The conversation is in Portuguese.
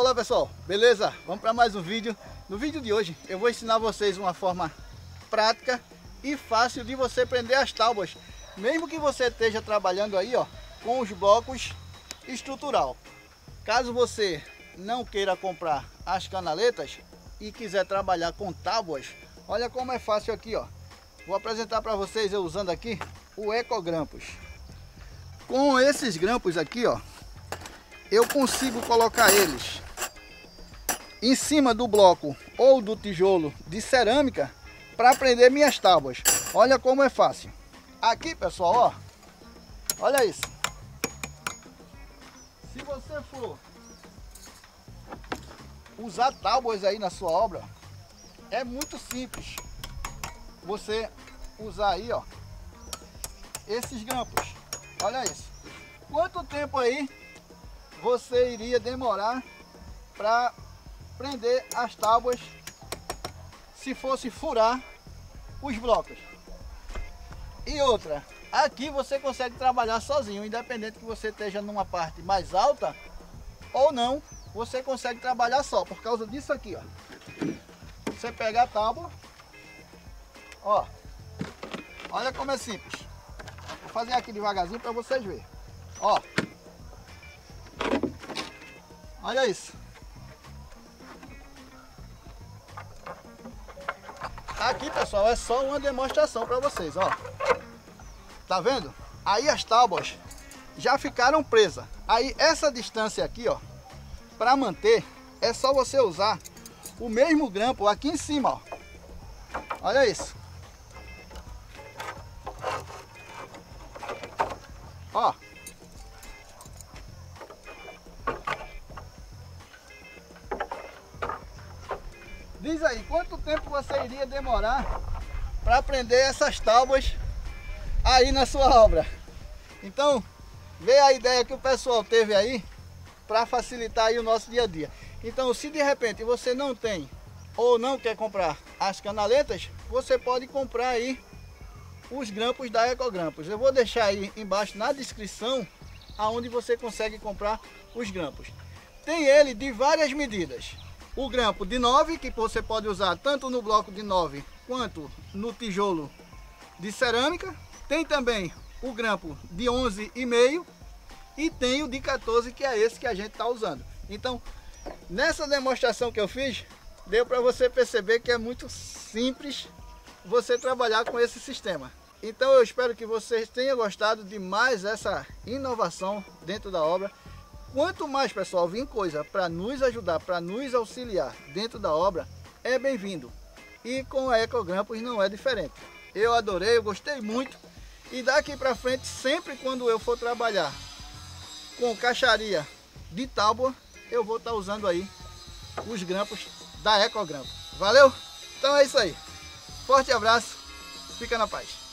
Olá pessoal, beleza? Vamos para mais um vídeo. No vídeo de hoje eu vou ensinar vocês uma forma prática e fácil de você prender as tábuas, mesmo que você esteja trabalhando aí, ó, com os blocos estrutural. Caso você não queira comprar as canaletas e quiser trabalhar com tábuas, olha como é fácil aqui, ó. Vou apresentar para vocês eu usando aqui o Ecogrampos. Com esses grampos aqui, ó, eu consigo colocar eles em cima do bloco ou do tijolo de cerâmica para prender minhas tábuas. Olha como é fácil. Aqui, pessoal, ó, olha isso. Se você for usar tábuas aí na sua obra, é muito simples você usar aí, ó, esses grampos. Olha isso. Quanto tempo aí você iria demorar para prender as tábuas se fosse furar os blocos? E outra, aqui você consegue trabalhar sozinho, independente que você esteja numa parte mais alta ou não, você consegue trabalhar só, por causa disso aqui, ó. Você pega a tábua, ó, olha como é simples. Vou fazer aqui devagarzinho para vocês verem, ó. Olha isso. Aqui, pessoal, é só uma demonstração para vocês, ó. Tá vendo? Aí as tábuas já ficaram presas. Aí essa distância aqui, ó, para manter, é só você usar o mesmo grampo aqui em cima, ó. Olha isso. Ó. Diz aí, quanto tempo você iria demorar para prender essas tábuas aí na sua obra? Então, vê a ideia que o pessoal teve aí para facilitar aí o nosso dia a dia. Então, se de repente você não tem ou não quer comprar as canaletas, você pode comprar aí os grampos da Ecogrampos. Eu vou deixar aí embaixo na descrição aonde você consegue comprar os grampos. Tem ele de várias medidas. O grampo de 9, que você pode usar tanto no bloco de 9 quanto no tijolo de cerâmica. Tem também o grampo de 11,5 e tem o de 14, que é esse que a gente está usando. Então, nessa demonstração que eu fiz, deu para você perceber que é muito simples você trabalhar com esse sistema. Então eu espero que vocês tenham gostado de mais essa inovação dentro da obra. Quanto mais, pessoal, vir coisa para nos ajudar, para nos auxiliar dentro da obra, é bem-vindo. E com a Ecogrampos não é diferente. Eu adorei, eu gostei muito. E daqui para frente, sempre quando eu for trabalhar com caixaria de tábua, eu vou estar usando aí os grampos da Ecogrampos. Valeu? Então é isso aí. Forte abraço, fica na paz.